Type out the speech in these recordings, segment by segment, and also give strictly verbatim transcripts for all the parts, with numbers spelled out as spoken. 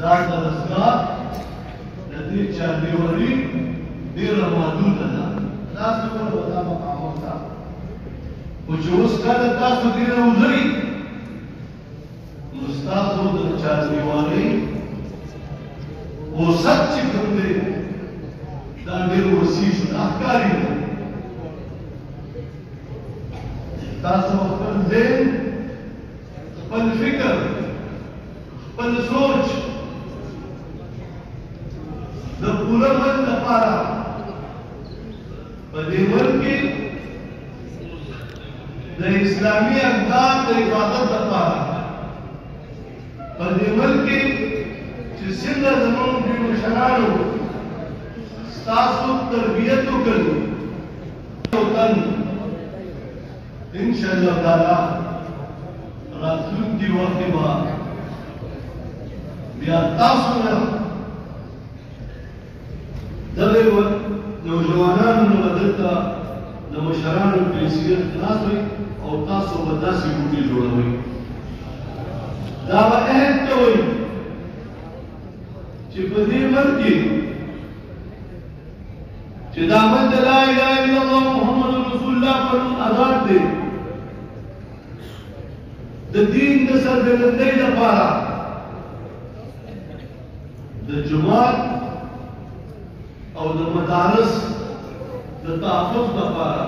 دا دستګاه د دې چاردیوالي ډېره محدوده ده. تاسو ټول به دا مقامات ته خو چې اوس کله تاسو دې نه وځئ نو ستاسو د چاردیوالۍ اوسط چې کوم دی دا ډېر وسیع شو، دا ښکاري ده. تاسو خپل ذهن، خپل فکر، خپل سوچ د پوره ملک لپاره په دې ملک کې د اسلامي اقدار د حفاظت لپاره په دې ملک کې چې څنګه زموږ د مشرانو ستاسو تربیت وکړو تن انشاءالله تعالی راتلونکي وخت کې به بیا تاسو نه دغه نوجوانانو نه دلته د مشرانو په حیثیت ناست وئ او تاسو به داسې بوټي جوړوئ. دا به عهد کوئ چې په دې ملک کې چې دا مد لا اله الا الله محمد رسول الله پر آزاد دی د دین د سربلندۍ لپاره د جماعت او د مدارس د تحفظ لپاره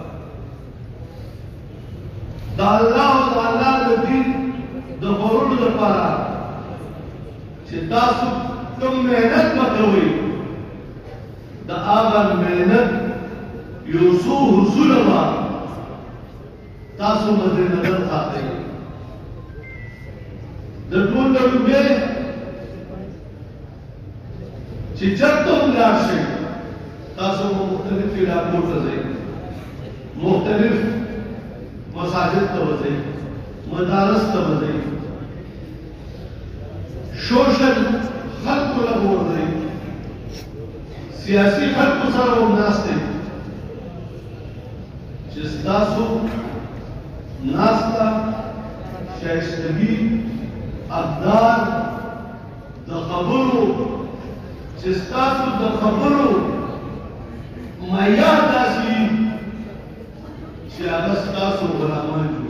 د الله او د الله د دین د خورولو لپاره چې تاسو کوم محنت وکوئ د هغه محنت یو څو حصوله به تاسو مد نظر ساتئ. د ټول نه لومړی چې چېرته هم لاړ شئ تاسو مختلف علاقو ته ځئ، مختلف مساجد ته وځئ، مدارس ته وځئ، سوشل خلکو له وځئ، سیاسي خلکو سره هم ناست دی چې ستاسو ناسته شایستګي اقدار د خبرو چې ستاسو د خبرو معیار داسې چې هغه ستاسو غلامان